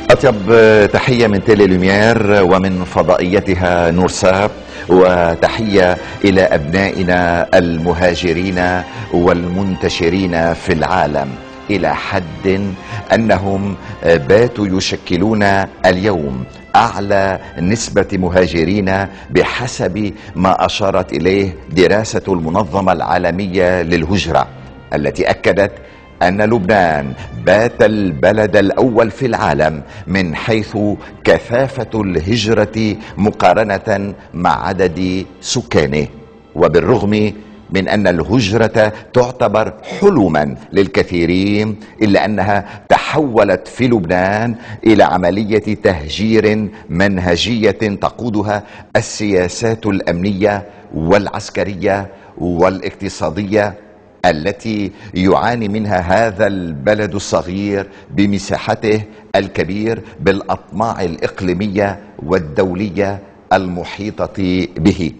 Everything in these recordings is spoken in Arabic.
أطيب تحية من تيليلومير ومن فضائيتها نورساب، وتحية إلى أبنائنا المهاجرين والمنتشرين في العالم، إلى حد أنهم باتوا يشكلون اليوم أعلى نسبة مهاجرين بحسب ما أشارت إليه دراسة المنظمة العالمية للهجرة، التي أكدت أن لبنان بات البلد الأول في العالم من حيث كثافة الهجرة مقارنة مع عدد سكانه. وبالرغم من أن الهجرة تعتبر حلما للكثيرين، إلا أنها تحولت في لبنان إلى عملية تهجير منهجية تقودها السياسات الأمنية والعسكرية والاقتصادية التي يعاني منها هذا البلد الصغير بمساحته الكبير بالأطماع الإقليمية والدولية المحيطة به.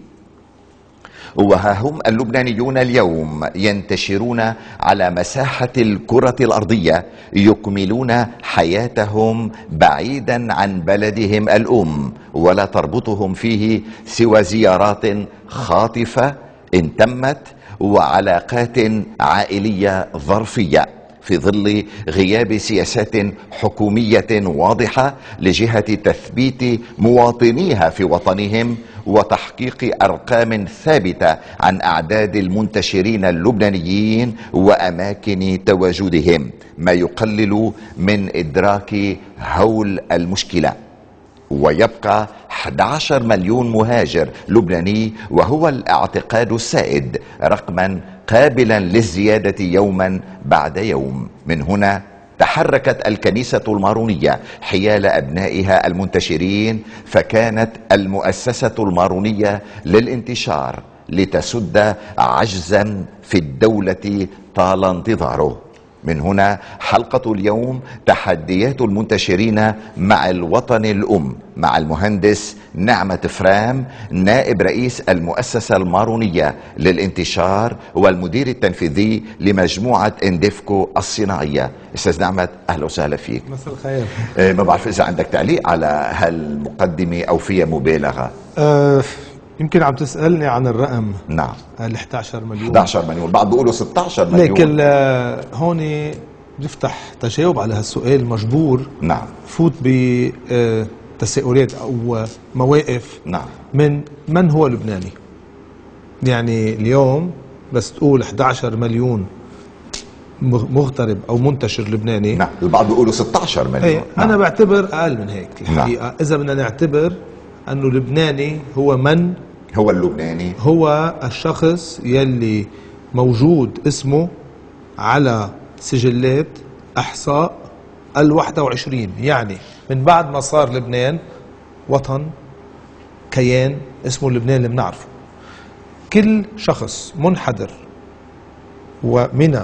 وها هم اللبنانيون اليوم ينتشرون على مساحة الكرة الأرضية، يكملون حياتهم بعيدا عن بلدهم الأم، ولا تربطهم فيه سوى زيارات خاطفة إن تمت وعلاقات عائلية ظرفية، في ظل غياب سياسات حكومية واضحة لجهة تثبيت مواطنيها في وطنهم وتحقيق أرقام ثابتة عن أعداد المنتشرين اللبنانيين وأماكن تواجدهم، ما يقلل من إدراك هول المشكلة. ويبقى 11 مليون مهاجر لبناني، وهو الاعتقاد السائد، رقما قابلا للزيادة يوما بعد يوم. من هنا تحركت الكنيسة المارونية حيال أبنائها المنتشرين، فكانت المؤسسة المارونية للانتشار لتسد عجزا في الدولة طال انتظاره. من هنا حلقة اليوم تحديات المنتشرين مع الوطن الأم، مع المهندس نعمة فرام، نائب رئيس المؤسسة المارونية للانتشار والمدير التنفيذي لمجموعة اندفكو الصناعية. أستاذ نعمة، أهلا وسهلا فيك. مساء الخير. ما بعرف إذا عندك تعليق على هالمقدمة أو فيها مبالغة. يمكن عم تسألني عن الرقم. نعم، ال 11 مليون. 11 مليون، البعض بيقولوا 16 مليون. لكن هون بنفتح تجاوب على هالسؤال مجبور. نعم. فوت بتساؤلات أو مواقف. نعم. من هو لبناني؟ يعني اليوم بس تقول 11 مليون مغترب أو منتشر لبناني. نعم، البعض بيقولوا 16 مليون. نعم. أنا بعتبر أقل من هيك الحقيقة. نعم. إذا بدنا نعتبر أنه لبناني هو من هو اللبناني، هو الشخص يلي موجود اسمه على سجلات احصاء ال21، يعني من بعد ما صار لبنان وطن كيان اسمه لبنان اللي بنعرفه. كل شخص منحدر ومن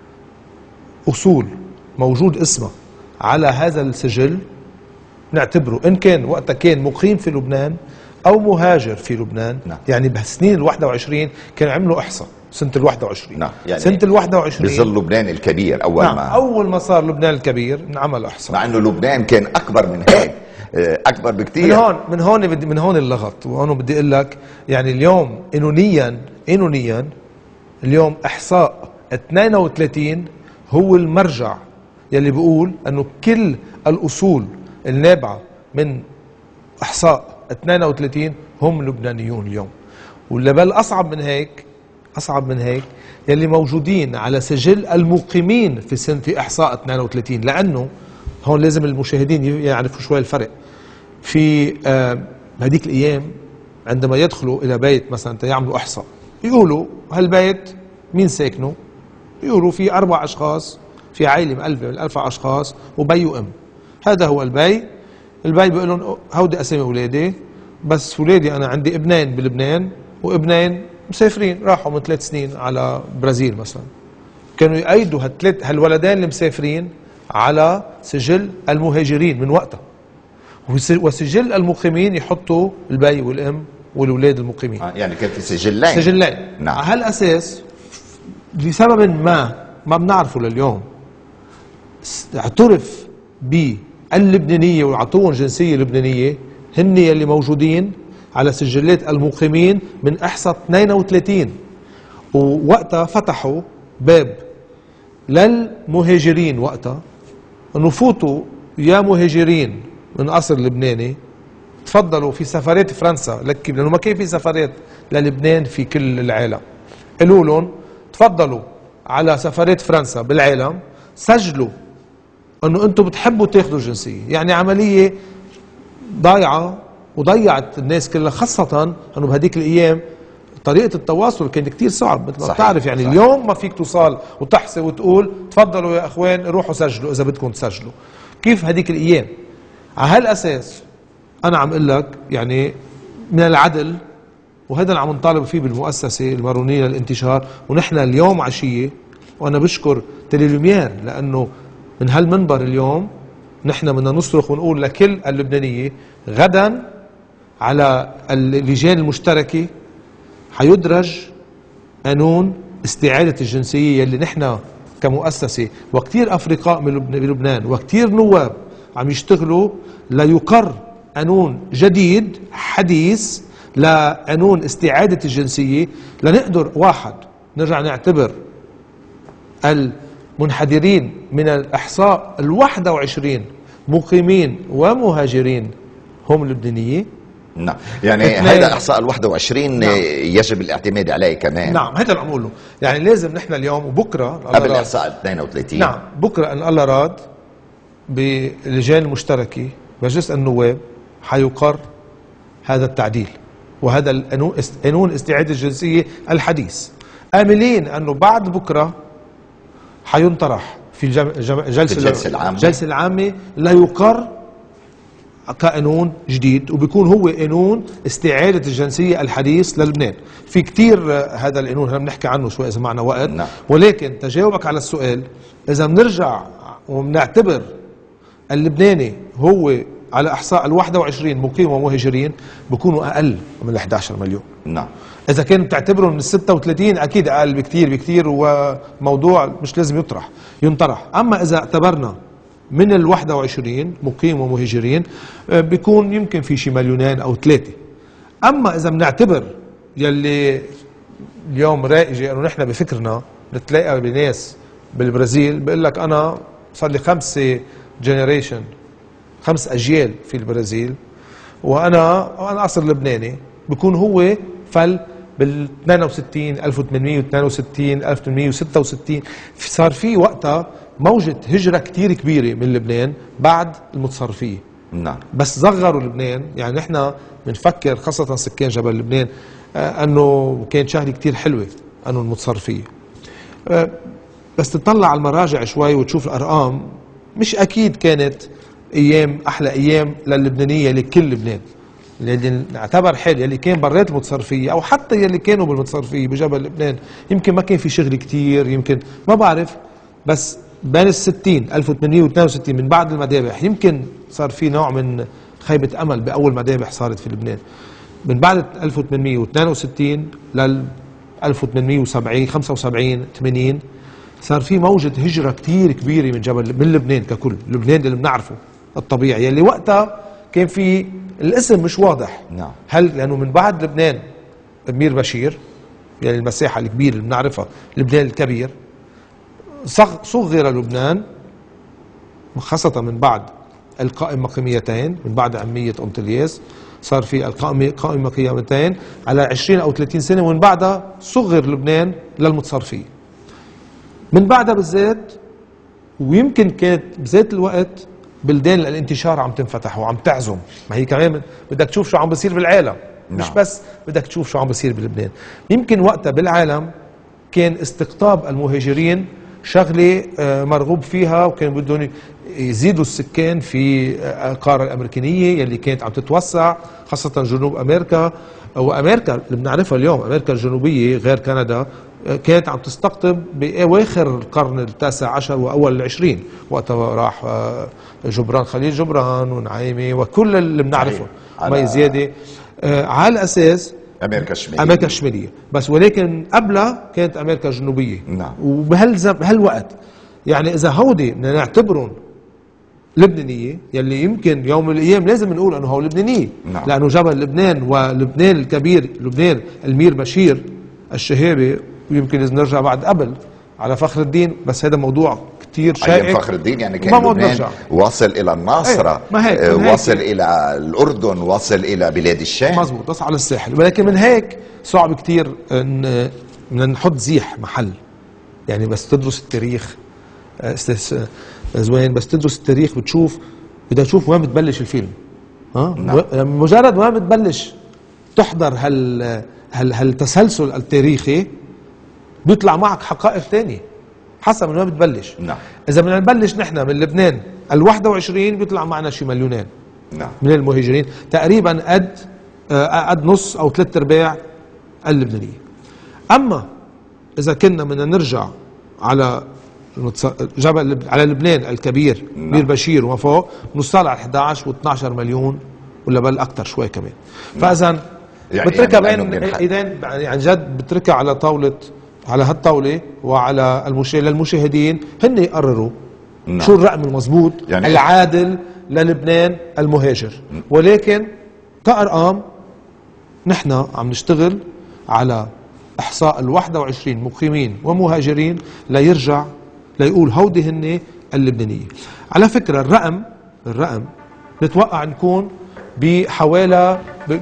اصول موجود اسمه على هذا السجل نعتبره ان كان وقتها كان مقيم في لبنان او مهاجر في لبنان. نعم. يعني بسنين ال21 كانوا عملوا احصاء سنة ال21. نعم. يعني سنة ال21 بظل لبنان الكبير نعم. أول ما صار لبنان الكبير انعمل احصاء، مع انه لبنان كان اكبر من هيك، اكبر بكثير. من هون اللغط. وهون بدي اقول لك يعني اليوم قانونيا اليوم احصاء 32 هو المرجع يلي بيقول انه كل الاصول النابعة من احصاء 32 هم لبنانيون اليوم. واللي بل اصعب من هيك يلي موجودين على سجل المقيمين في احصاء 32، لانه هون لازم المشاهدين يعرفوا شوي الفرق. في هذيك الايام عندما يدخلوا الى بيت مثلا يعملوا احصاء، يقولوا هالبيت مين ساكنه؟ يقولوا في 4 اشخاص، في عائله من 1000 اشخاص وبي وام. هذا هو البي بيقول لهم هودي اسامي اولادي، بس اولادي انا عندي ابنين بلبنان وابنين مسافرين راحوا من 3 سنين على برازيل مثلا. كانوا يأيدوا هالولدين المسافرين على سجل المهاجرين من وقتها، وسجل المقيمين يحطوا البي والام والأولاد المقيمين. يعني كان في سجلين. نعم. على هالأساس لسبب ما بنعرفه لليوم اعترف اللبنانية وعطوهم جنسية لبنانية هن يلي موجودين على سجلات المقيمين من إحصاء 32. ووقتها فتحوا باب للمهاجرين وقتها انه فوتوا يا مهاجرين من اصل لبناني، تفضلوا في سفارات فرنسا لانه ما كان في سفارات للبنان في كل العالم، قالوا لهم تفضلوا على سفارات فرنسا بالعالم، سجلوا انه انتم بتحبوا تاخذوا جنسيه. يعني عمليه ضايعه وضيعت الناس كلها، خاصه انه بهديك الايام طريقة التواصل كانت كتير صعب مثل ما بتعرف. يعني صحيح. اليوم ما فيك توصل وتحصي وتقول تفضلوا يا اخوان روحوا سجلوا اذا بدكم تسجلوا. كيف هديك الايام؟ على هالاساس انا عم اقول لك يعني من العدل، وهذا اللي عم نطالب فيه بالمؤسسة المارونية للانتشار. ونحن اليوم عشية، وانا بشكر تيليلوميير لانه من هالمنبر اليوم نحن بدنا نصرخ ونقول لكل اللبنانية غدا على اللجان المشتركة حيدرج قانون استعادة الجنسية اللي نحن كمؤسسة وكتير أفرقاء بلبنان وكتير نواب عم يشتغلوا ليقر قانون جديد حديث لقانون استعادة الجنسية، لنقدر واحد نرجع نعتبر المنحدرين من الإحصاء 21 مقيمين ومهاجرين هم اللبنانية. نعم، يعني هذا احصاء ال 21 نعم. يجب الاعتماد عليه كمان. نعم، هذا اللي عم اقوله. يعني لازم نحن اليوم وبكره قبل احصاء ال 32 نعم بكره ان الله راد باللجان المشتركه مجلس النواب حيقر هذا التعديل وهذا قانون استعادة الجنسية الحديث، آملين انه بعد بكره حينطرح في الجلسة العامة ليقر كقانون جديد، وبيكون هو قانون استعادة الجنسية الحديث للبنان. في كتير هذا القانون هلا بنحكي عنه شوي إذا معنا وقت. نعم. ولكن تجاوبك على السؤال، إذا بنرجع وبنعتبر اللبناني هو على إحصاء ال 21 مقيم ومهاجرين بيكونوا أقل من ال 11 مليون. نعم. إذا كان بتعتبروا من ال 36 أكيد أقل بكتير بكتير، وموضوع مش لازم ينطرح. أما إذا اعتبرنا من ال 21 مقيم ومهاجرين بيكون يمكن في شي مليونين أو 3. أما إذا بنعتبر يلي اليوم رائجة أنه نحن بفكرنا نتلاقى بناس بالبرازيل بيقول لك أنا صار لي 5 أجيال في البرازيل وأنا أصل لبناني، بيكون هو فل بال 62 1862 1866 صار في وقتها موجة هجرة كتير كبيرة من لبنان بعد المتصرفية. نعم. بس صغروا لبنان. يعني نحن بنفكر خاصة سكان جبل لبنان أنه كانت شغلة كتير حلوة أنه المتصرفية. بس تطلع على المراجع شوي وتشوف الأرقام، مش أكيد كانت أيام أحلى أيام للبنانية لكل لبنان. اللي نعتبر حال يلي كان برات المتصرفية أو حتى يلي كانوا بالمتصرفية بجبل لبنان يمكن ما كان في شغل كتير، يمكن ما بعرف. بس بين ال60 1862 من بعد المذابح يمكن صار في نوع من خيبة أمل بأول مذابح صارت في لبنان. من بعد 1862 لل 1870 75 80 صار في موجة هجرة كتير كبيرة من لبنان ككل، لبنان اللي بنعرفه الطبيعي يلي وقتها كان في الاسم مش واضح. نعم. هل لأنه من بعد لبنان أمير بشير يعني المساحة الكبيرة اللي بنعرفها لبنان الكبير، صغر لبنان خاصة من بعد القائمة مقيميتين، من بعد عمية أنطلياس صار في القائمة مقيمتين على 20 أو 30 سنة، ومن بعدها صغر لبنان للمتصرفية. من بعدها بالذات ويمكن كانت بذات الوقت بلدان الانتشار عم تنفتح وعم تعزم، ما هي كمان بدك تشوف شو عم بصير بالعالم. نعم. مش بس بدك تشوف شو عم بصير بلبنان. يمكن وقتها بالعالم كان استقطاب المهاجرين شغلة مرغوب فيها، وكان بدهم يزيدوا السكان في القارة الأمريكانية يلي كانت عم تتوسع، خاصة جنوب أمريكا. وأمريكا اللي بنعرفها اليوم أمريكا الجنوبية غير كندا كانت عم تستقطب بأواخر القرن التاسع عشر وأول العشرين، وقتها راح جبران خليل جبران ونعيمي وكل اللي بنعرفه مي زيادة على الأساس أمريكا الشمالية. بس ولكن قبلها كانت أمريكا الجنوبية. نعم. وبهالوقت يعني إذا هودي بدنا نعتبرهم لبنانية يلي يمكن يوم من الأيام لازم نقول أنه هو لبنانية. نعم. لأنه جبل لبنان ولبنان الكبير، لبنان المير بشير الشهابي، ويمكن لازم نرجع بعد قبل على فخر الدين، بس هذا موضوع كتير شائك. أيام فخر الدين يعني كان لبنان واصل إلى الناصرة، واصل إلى الأردن، واصل إلى بلاد الشام. مزبوط، بس على الساحل. ولكن من هيك صعب كتير إن نحط زيح محل. يعني بس تدرس التاريخ استاذ زوين، بس تدرس التاريخ بتشوف، بدها تشوف وين بتبلش الفيلم. نعم. مجرد وين بتبلش تحضر هالتسلسل التاريخي بيطلع معك حقائق تانية حسب من وين بتبلش. نعم. اذا بدنا نبلش نحن من لبنان ال21 بيطلع معنا شي مليونين. نعم. من المهاجرين تقريبا قد نص او 3/4 اللبنانية. اما اذا كنا بدنا نرجع على على لبنان الكبير، نعم. مير بشير وما فوق، بنوصل على 11 و12 مليون ولا بل اكثر شوي كمان. فاذا يعني بتركها بين ايدين، يعني عن جد بتركها على طاولة، على هالطاولة وعلى للمشاهدين هن يقرروا. نعم. شو الرقم المضبوط يعني العادل للبنان المهاجر. ولكن كأرقام نحن عم نشتغل على إحصاء ال21 مقيمين ومهاجرين ليرجع ليقول هودي هن اللبنانية. على فكرة الرقم بتوقع نكون بحوالي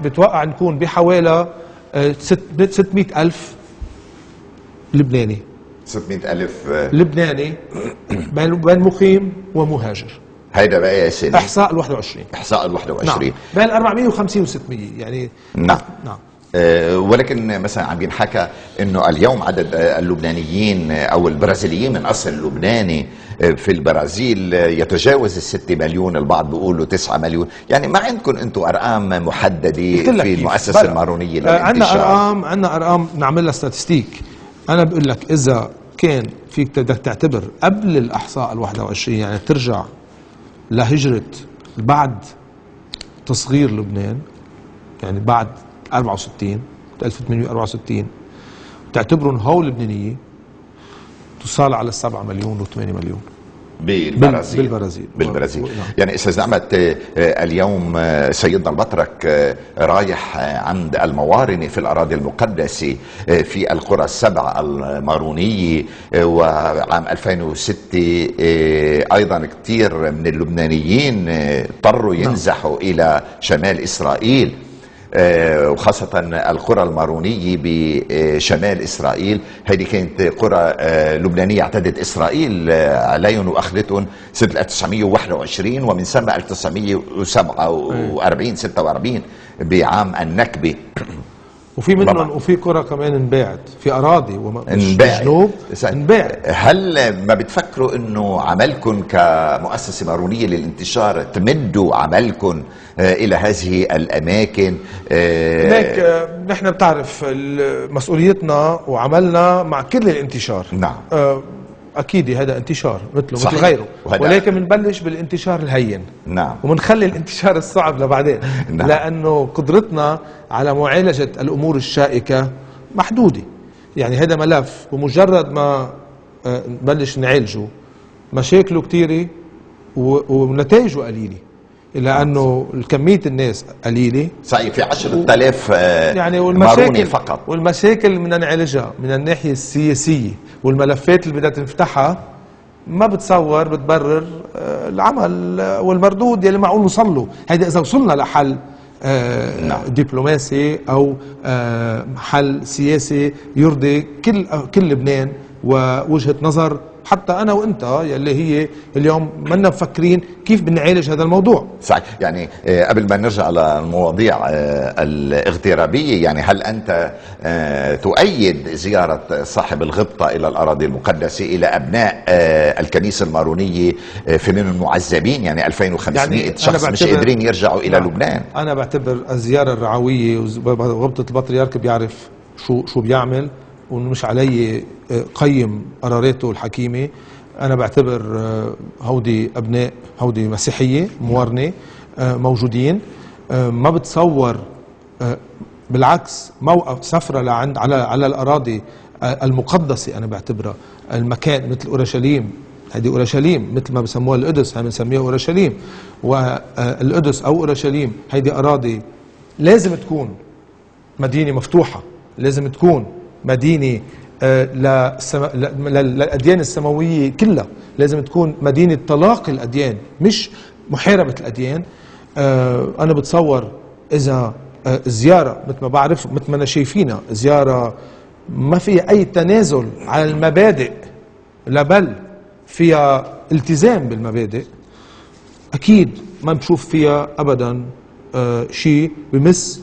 600,000 لبناني. 600,000 لبناني بين مقيم ومهاجر. هيدا بقى سنة إحصاء ال21. إحصاء ال21. نعم. بين 450 و600 يعني. نعم. نعم. ولكن مثلا عم ينحكى انه اليوم عدد اللبنانيين او البرازيليين من اصل لبناني في البرازيل يتجاوز 6 مليون، البعض بيقولوا 9 مليون. يعني ما عندكم انتم ارقام محدده في المؤسسه المارونيه للانتشار؟ عندنا ارقام نعمل لها ستاتستيك. انا بقول لك اذا كان فيك بدك تعتبر قبل الاحصاء ال21، يعني ترجع لهجره بعد تصغير لبنان، يعني بعد 64 1864 تعتبرهم هول لبنانية، توصل على 7 مليون و8 مليون بالبرازيل. يعني استاذ نعمت، اليوم سيدنا البطرك رايح عند الموارنة في الأراضي المقدسة في القرى السبع المارونية، وعام 2006 أيضا كثير من اللبنانيين اضطروا ينزحوا إلى شمال إسرائيل، وخاصة القرى المارونية بشمال إسرائيل. هذه كانت قرى لبنانية اعتدت إسرائيل عليهم وأخذتهم سنة 1921، ومن ثم 1947 46 بعام النكبة. وفي منهم وفي قرى كمان انباعت في اراضي جنوب انباعت. هل ما بتفكروا انه عملكم كمؤسسه مارونيه للانتشار تمدوا عملكم الى هذه الاماكن؟ هيك نحن بتعرف مسؤوليتنا وعملنا مع كل الانتشار. نعم. اكيد هذا انتشار مثله مثل غيره، ولكن بنبلش بالانتشار الهين. نعم. وبنخلي الانتشار الصعب لبعدين. نعم. لانه قدرتنا على معالجه الامور الشائكه محدوده. يعني هذا ملف ومجرد ما نبلش نعالجه مشاكله كثيره ونتائجه قليله، لانه كميه الناس قليله. صحيح، في 10,000 يعني ماروني فقط. والمشاكل اللي بدنا نعالجها من الناحيه السياسيه والملفات اللي بدها تنفتحها ما بتصور بتبرر العمل والمردود يلي معقول نوصل له. هيدا اذا وصلنا لحل دبلوماسي او حل سياسي يرضي كل لبنان ووجهة نظر حتى انا وانت يلي هي اليوم منا مفكرين كيف بنعالج هذا الموضوع. صحيح. يعني قبل ما نرجع للمواضيع الاغترابية، يعني هل انت تؤيد زيارة صاحب الغبطة الى الاراضي المقدسة الى ابناء الكنيسة المارونية في من المعذبين؟ يعني 2500 يعني شخص مش قادرين يرجعوا الى لبنان. انا بعتبر الزيارة الرعوية وغبطة البطريرك بيعرف شو بيعمل، ومش علي قيم قراراته الحكيمة. أنا بعتبر هودي أبناء هودي مسيحية موارنة موجودين. ما بتصور بالعكس موقف سفرة على الأراضي المقدسة. أنا بعتبرها المكان مثل أورشليم هذه اورشليم، مثل ما بسموها القدس، هي بنسميها اورشليم. والقدس او اورشليم هيدي اراضي لازم تكون مدينه مفتوحه، لازم تكون مدينه للاديان السماويه كلها، لازم تكون مدينه تلاقي الاديان مش محاربه الاديان. انا بتصور اذا زياره مثل ما بعرف، مثل ما انا شايفينها، زياره ما فيها اي تنازل على المبادئ، لا بل فيها التزام بالمبادئ، اكيد ما بشوف فيها ابدا شيء بمس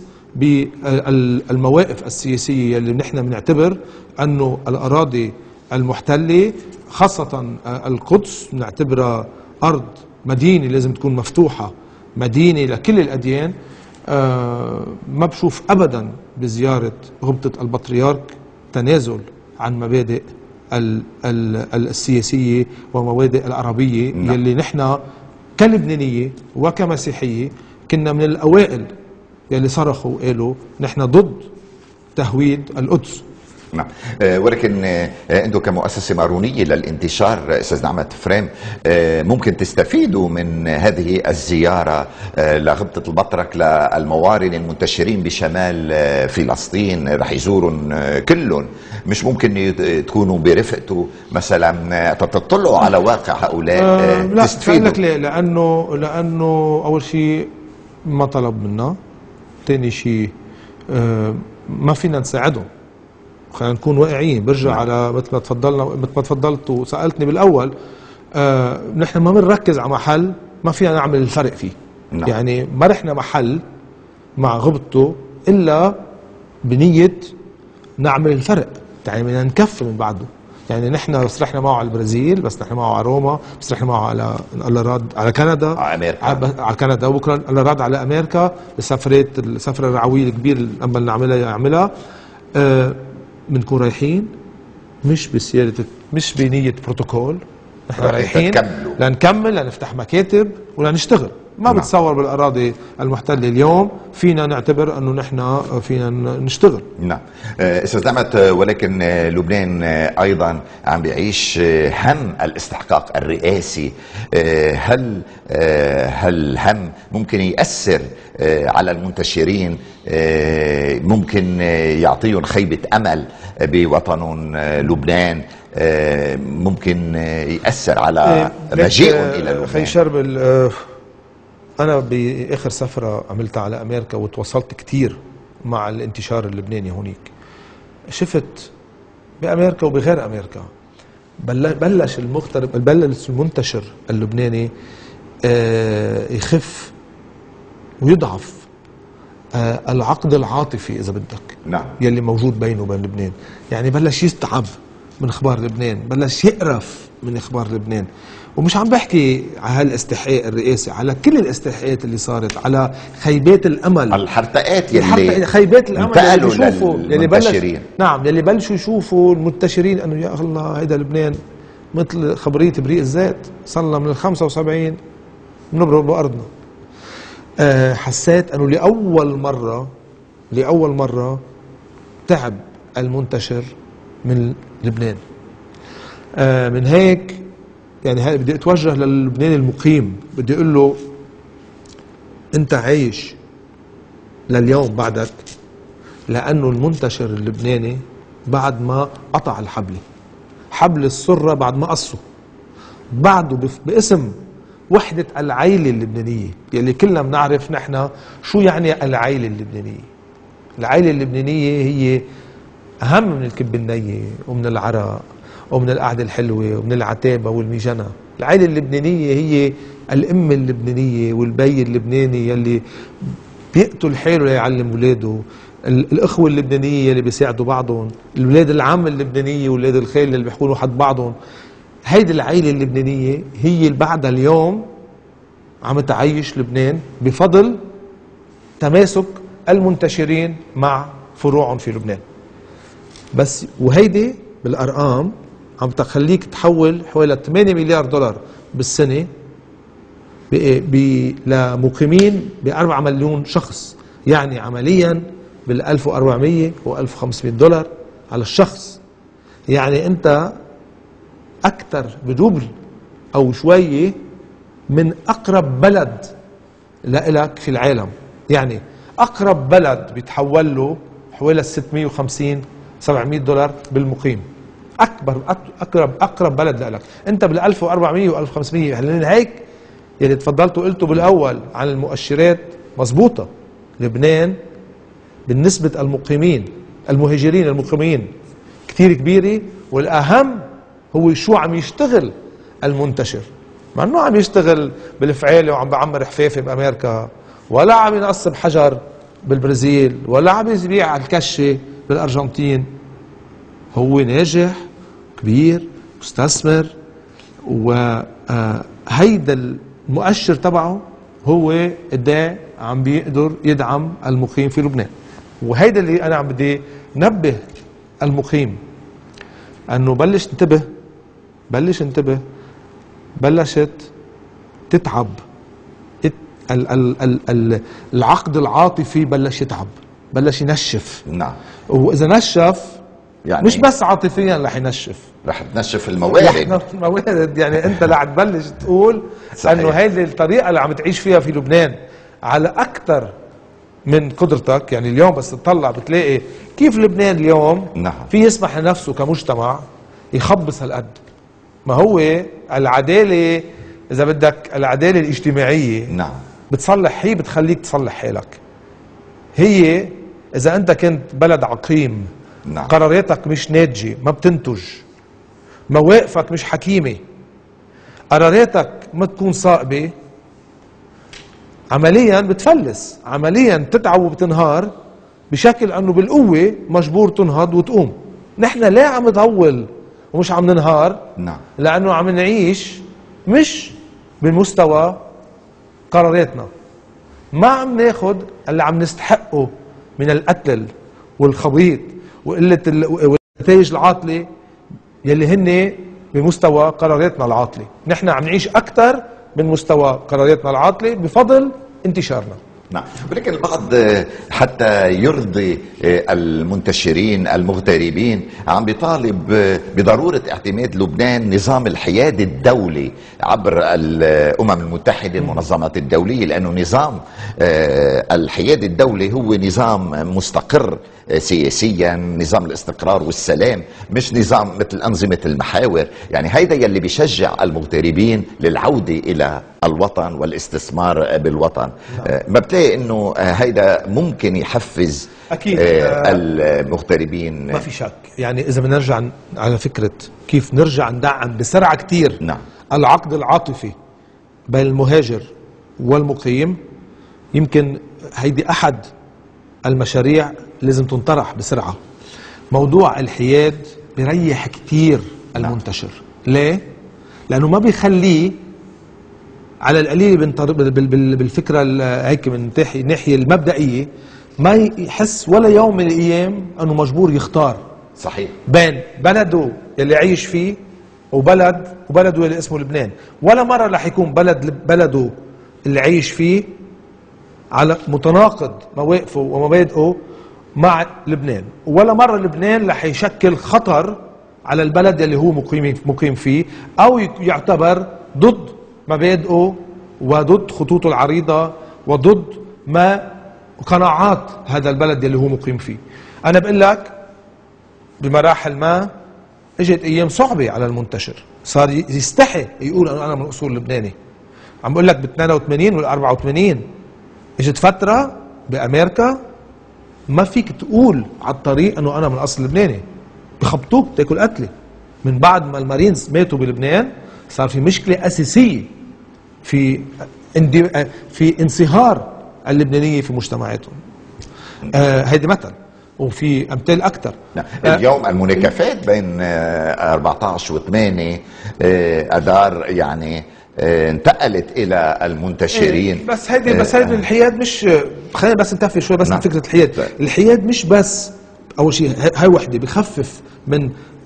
بالمواقف السياسيه اللي نحن بنعتبر انه الاراضي المحتله خاصه القدس بنعتبرها ارض مدينه لازم تكون مفتوحه، مدينه لكل الاديان. ما بشوف ابدا بزياره غبطه البطريرك تنازل عن مبادئ السياسيه ومبادئ العربيه يلي نحن كلبنانيه وكمسيحيه كنا من الاوائل يلي صرخوا وقالوا نحن ضد تهويد القدس. نعم. ولكن انتم كمؤسسه مارونيه للانتشار استاذ نعمت فريم ممكن تستفيدوا من هذه الزياره لغبطه البطرك للموارد المنتشرين بشمال فلسطين، رح يزورون كلهم، مش ممكن تكونوا برفقته مثلا تطلعوا على واقع هؤلاء لا تستفيدوا؟ لك ليه؟ لانه اول شيء ما طلب منا، ثاني شيء ما فينا نساعدهم، خلينا نكون واقعيين. برجع على مثل ما تفضلت وسالتني بالاول، نحن ما بنركز على محل ما فينا نعمل الفرق فيه. يعني ما رحنا محل مع غبطته الا بنيه نعمل الفرق، يعني بدنا نكفي من بعده. يعني نحن بس رحنا معه على البرازيل، بس رحنا معه على روما، بس رحنا معه على الله راد على كندا، على امريكا، على كندا، وبكره الله راد على امريكا. السفره الرعويه الكبيره اللي امل نعملها بنكون رايحين مش بسيادة، مش بنية بروتوكول، نحن رايحين لنكمل، لنفتح مكاتب ولنشتغل. ما بتصور بالاراضي المحتله اليوم فينا نعتبر انه نحن فينا نشتغل. نعم استاذ نعمت، ولكن لبنان ايضا عم بيعيش هم الاستحقاق الرئاسي. هل الهم ممكن يأثر على المنتشرين، ممكن يعطيهم خيبة امل بوطنهم لبنان، ممكن يأثر على مجيئهم الى لبنان؟ خي شربل، أنا بآخر سفرة عملتها على أمريكا وتواصلت كتير مع الانتشار اللبناني هونيك، شفت بأمريكا وبغير أمريكا بلش المنتشر اللبناني يخف ويضعف العقد العاطفي إذا بدك. نعم. يلي موجود بينه وبين لبنان، يعني بلش يستعب من اخبار لبنان، بلش يقرف من اخبار لبنان. ومش عم بحكي على هالاستحقاق الرئاسي، على كل الاستحقاقات اللي صارت، على خيبات الامل، الحرتقات يلي خيبات الامل اللي بيشوفوا، يلي بلش نعم يلي بلشوا يشوفوا المنتشرين انه يا الله هيدا لبنان مثل خبريه بريق الزيت، صار من ال75 بنبرق بارضنا. حسيت انه لاول مره تعب المنتشر من لبنان. من هيك يعني بدي اتوجه للبناني المقيم، بدي اقول له انت عايش لليوم بعدك لانه المنتشر اللبناني بعد ما قطع حبل السرة بعد ما قصه، بعده باسم وحدة العيلة اللبنانية يلي كلنا بنعرف نحن شو يعني العيلة اللبنانية. العيلة اللبنانية هي أهم من الكب النية ومن العرق ومن القعدة الحلوة ومن العتابة والميجنة. العائلة اللبنانية هي الأم اللبنانية والبي اللبناني يلي بيقتل حاله ليعلم ولاده، الأخوة اللبنانية اللي بيساعدوا بعضهم، الولاد العم اللبنانية والولاد الخال اللي بيحكوا حد بعضهم. هيدي العائلة اللبنانية هي اللي بعدها اليوم عم تعيش لبنان بفضل تماسك المنتشرين مع فروعهم في لبنان. بس وهيدي بالأرقام عم تخليك تحول حوالي 8 مليار دولار بالسنة لمقيمين ب4 مليون شخص، يعني عمليا بال1400 و1500 دولار على الشخص. يعني انت اكثر بدوبل او شويه من اقرب بلد لإلك في العالم. يعني اقرب بلد بيتحول له حوالي 650 $700 بالمقيم. اقرب بلد لإلك انت بال 1400 و 1500. لان هيك اللي تفضلتوا قلتوا بالاول عن المؤشرات مضبوطه. لبنان بالنسبه المقيمين المهاجرين المقيمين كثير كبيره، والاهم هو شو عم يشتغل المنتشر. مع انه عم يشتغل بالفعالة وعم بعمر حفافة بامريكا، ولا عم ينقصب حجر بالبرازيل، ولا عم يبيع الكشة بالارجنتين. هو ناجح كبير مستثمر، وهيدا المؤشر تبعه هو قد عم بيقدر يدعم المقيم في لبنان. وهيدا اللي انا عم بدي نبه المقيم انه بلش انتبه. بلشت تتعب العقد العاطفي، بلش يتعب، بلش ينشف. نعم. واذا نشف يعني مش بس عاطفيا رح ينشف، رح تنشف الموارد. يعني انت رح تبلش تقول انه هيدي الطريقه اللي عم تعيش فيها في لبنان على اكثر من قدرتك. يعني اليوم بس تطلع بتلاقي كيف لبنان اليوم نعم. في يسمح لنفسه كمجتمع يخبص هالقد. ما هو العدالة إذا بدك، العدالة الاجتماعية نعم بتصلح، هي بتخليك تصلح حالك. هي إذا أنت كنت بلد عقيم، نعم. قراراتك مش ناضجة، ما بتنتج، مواقفك مش حكيمة، قراراتك ما تكون صائبة، عمليا بتفلس، عمليا بتتعب وبتنهار بشكل أنه بالقوة مجبور تنهض وتقوم. نحن لا عم نطول ومش عم ننهار. نعم. لأنه عم نعيش مش بمستوى قراراتنا، ما عم ناخد اللي عم نستحقه من القتل والخبيط وقلة والنتائج العاطلة يلي هن بمستوى قراراتنا العاطلة. نحن عم نعيش أكثر من مستوى قراراتنا العاطلة بفضل انتشارنا. نعم. ولكن البعض حتى يرضي المنتشرين المغتربين عم بيطالب بضرورة اعتماد لبنان نظام الحياد الدولي عبر الأمم المتحدة المنظمات الدولية، لأنه نظام الحياد الدولي هو نظام مستقر سياسيا، نظام الاستقرار والسلام، مش نظام مثل أنظمة المحاور. يعني هيدا يلي بيشجع المغتربين للعودة إلى الوطن والاستثمار بالوطن. ما بتلاقي انه هيدا ممكن يحفز أكيد المغتربين؟ ما في شك. يعني اذا بنرجع على فكرة كيف نرجع ندعم بسرعة كتير نعم. العقد العاطفي بين المهاجر والمقيم، يمكن هيدي احد المشاريع لازم تنطرح بسرعة. موضوع الحياد بيريح كتير المنتشر. ليه؟ لانه ما بيخليه على القليل بالفكرة هيك من الناحية المبدئية ما يحس ولا يوم من الأيام أنه مجبور يختار. صحيح. بين بلده اللي عايش فيه وبلده اللي اسمه لبنان. ولا مرة رح يكون بلده اللي عايش فيه على متناقض مواقفه ومبادئه مع لبنان، ولا مرة لبنان رح يشكل خطر على البلد اللي هو مقيم فيه، أو يعتبر ضد مبادئه وضد خطوطه العريضة وضد ما قناعات هذا البلد اللي هو مقيم فيه. أنا بقول لك بمراحل ما اجت أيام صعبة على المنتشر، صار يستحي يقول أنا من أصول لبناني. عم بقول لك ب 82 وال 84 اجت فترة بأمريكا ما فيك تقول على الطريق أنه أنا من أصل لبناني، بخبطوك تاكل قتلة. من بعد ما المارينز ماتوا بلبنان صار في مشكلة أساسية في انصهار اللبنانية في مجتمعاتهم. هيدي مثل، وفي أمثال أكثر. اليوم المناكفات بين 14 و8 أذار يعني انتقلت إلى المنتشرين. بس هيدي الحياد مش، خلينا بس نتفق شوي بس عن فكرة الحياد. الحياد مش بس أول شيء هاي وحدة بخفف من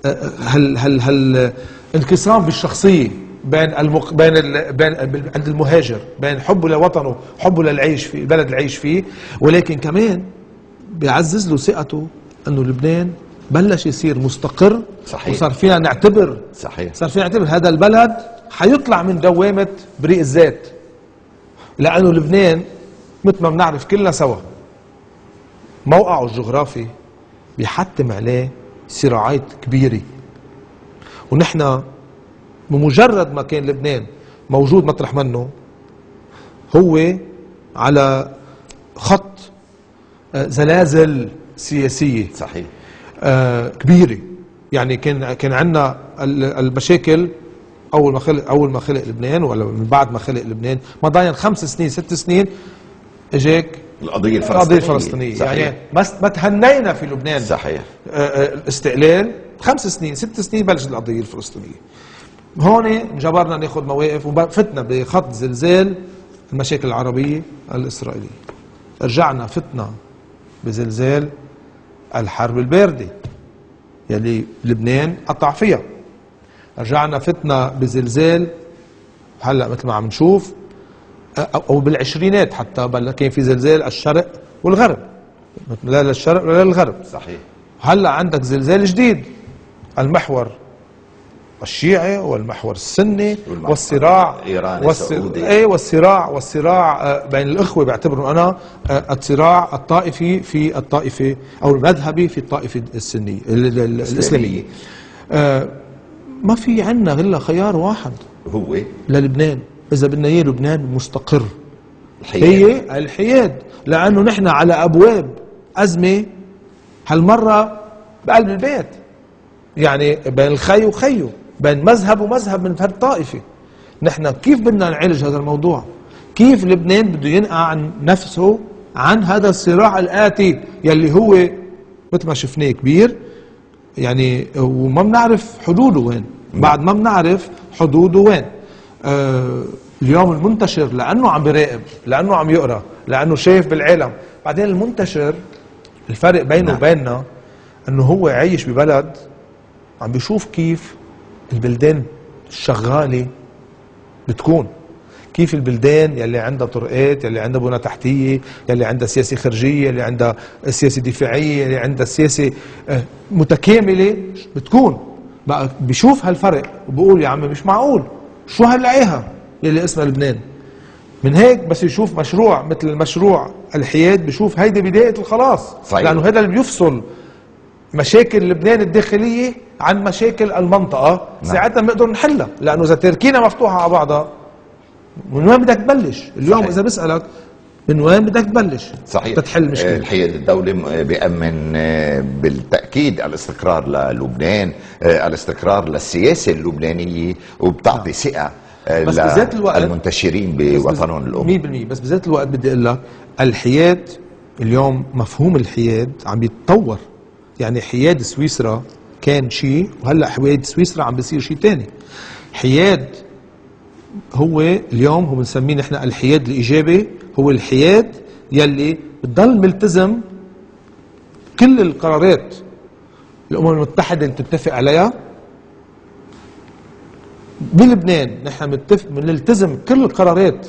الانقسام بالشخصية بين عند المهاجر، بين حبه لوطنه، حبه للعيش في البلد اللي عايش فيه، ولكن كمان بيعزز له ثقته انه لبنان بلش يصير مستقر. صحيح. وصار فينا نعتبر، صحيح، صار فينا نعتبر هذا البلد حيطلع من دوامة بريق الذات، لأنه لبنان مثل ما بنعرف كلنا سوا موقعه الجغرافي بيحتم عليه صراعات كبيرة، ونحن بمجرد ما كان لبنان موجود مطرح منه هو على خط زلازل سياسية صحيح كبيرة. يعني كان عندنا المشاكل أول ما خلق لبنان، ولا من بعد ما خلق لبنان ما ضاين 5 سنين 6 سنين اجاك القضية الفلسطينية. يعني ما تهنينا في لبنان صحيح الاستقلال 5 سنين 6 سنين بلشت القضية الفلسطينية. هون انجبرنا ناخذ مواقف وفتنا بخط زلزال المشاكل العربية الإسرائيلية، رجعنا فتنا بزلزال الحرب الباردة يلي لبنان قطع فيها، رجعنا فتنا بزلزال هلا مثل ما عم نشوف، او بالعشرينات حتى كان في زلزال الشرق والغرب، لا للشرق ولا للغرب. صحيح. هلا عندك زلزال جديد، المحور الشيعي والمحور السني والصراع والصراع بين الاخوه، بعتبره انا الصراع الطائفي في الطائفه او المذهبي في الطائفه السنيه الاسلاميه. ما في عندنا الا خيار واحد هو للبنان اذا بدنا اياه لبنان مستقر، الحياد. هي الحياد، لانه نحن على ابواب ازمه هالمره بقلب البيت، يعني بين الخي وخيه، بين مذهب ومذهب من هالطائفه. نحن كيف بدنا نعالج هذا الموضوع؟ كيف لبنان بده ينقع عن نفسه عن هذا الصراع الآتي يلي هو مثل ما شفناه كبير، يعني وما بنعرف حدوده وين، بعد ما بنعرف حدوده وين. اليوم المنتشر لأنه عم بيراقب، لأنه عم يقرأ، لأنه شايف بالعالم، بعدين المنتشر الفرق بينه وبيننا أنه هو عايش ببلد عم بيشوف كيف البلدان الشغالة بتكون، كيف البلدان يلي عندها طرقات، يلي عندها بنى تحتية، يلي عندها سياسة خارجية، يلي عندها سياسة دفاعية، يلي عندها سياسة متكاملة بتكون. بقى بيشوف هالفرق وبقول يا عمي مش معقول شو هالعيها يلي اسمها لبنان. من هيك بس يشوف مشروع مثل المشروع الحياد بيشوف هيدي بداية الخلاص. صحيح. لأنه هذا اللي بيفصل مشاكل لبنان الداخلية عن مشاكل المنطقة. نعم. ساعتها بنقدر نحلها، لأنه إذا تركينا مفتوحة على بعضها من وين بدك تبلش؟ اليوم صحيح. إذا بسألك من وين بدك تبلش؟ صحيح. تتحل المشكلة. الحياد الدولي بيأمن بالتأكيد الاستقرار للبنان، الاستقرار للسياسة اللبنانية، وبتعطي ثقة المنتشرين بوطنهم الأم 100%. بس بذات الوقت بدي أقول لك الحياد اليوم مفهوم الحياد عم يتطور. يعني حياد سويسرا كان شيء، وهلا حياد سويسرا عم بيصير شيء تاني. حياد هو اليوم هو بنسميه نحن الحياد الإيجابي، هو الحياد يلي بتضل ملتزم كل القرارات الأمم المتحدة اللي بتتفق عليها. بلبنان نحن بنلتزم كل القرارات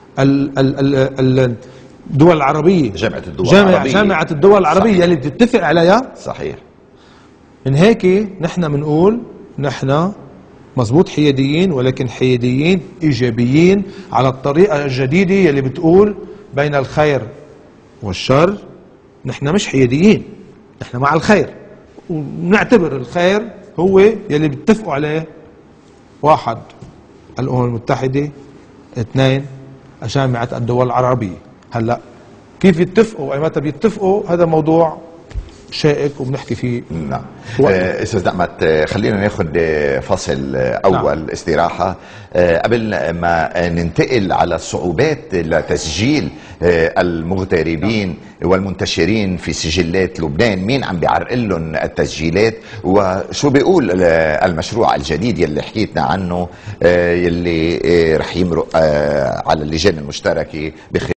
الدول العربية، جامعة الدول العربية صحيح. يلي بتتفق عليها. صحيح. من هيك نحن بنقول نحن مزبوط حياديين، ولكن حياديين إيجابيين على الطريقة الجديدة يلي بتقول بين الخير والشر. نحن مش حياديين، نحن مع الخير، ونعتبر الخير هو يلي بيتفقوا عليه: 1 الأمم المتحدة، 2 جامعة الدول العربية. هلا كيف يتفقوا واي متى بيتفقوا هذا موضوع شائك وبنحكي فيه. نعم. استاذ نعمت، خلينا ناخذ فصل اول. نعم. استراحه قبل ما ننتقل على الصعوبات لتسجيل المغتربين والمنتشرين في سجلات لبنان. مين عم بيعرقل لهم التسجيلات، وشو بيقول المشروع الجديد يلي حكيتنا عنه يلي رح يمرق على اللجان المشتركه